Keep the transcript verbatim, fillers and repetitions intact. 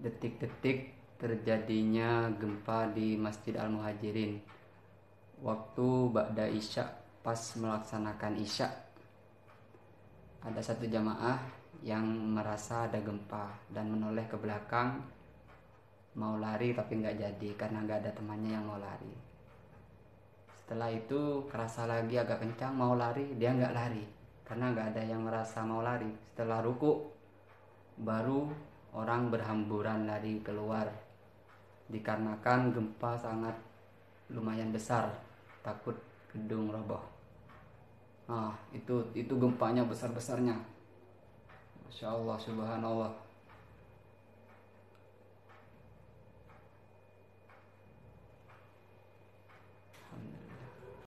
detik-detik terjadinya gempa di Masjid Al-Muhajirin waktu ba'da Isya, pas melaksanakan Isya. Ada satu jamaah yang merasa ada gempa dan menoleh ke belakang, mau lari tapi nggak jadi karena nggak ada temannya yang mau lari. Setelah itu kerasa lagi agak kencang mau lari, dia nggak lari karena nggak ada yang merasa mau lari. Setelah ruku baru orang berhamburan lari keluar dikarenakan gempa sangat lumayan besar, takut gedung roboh. Nah, itu itu gempanya besar-besarnya. Masya Allah, subhanallah.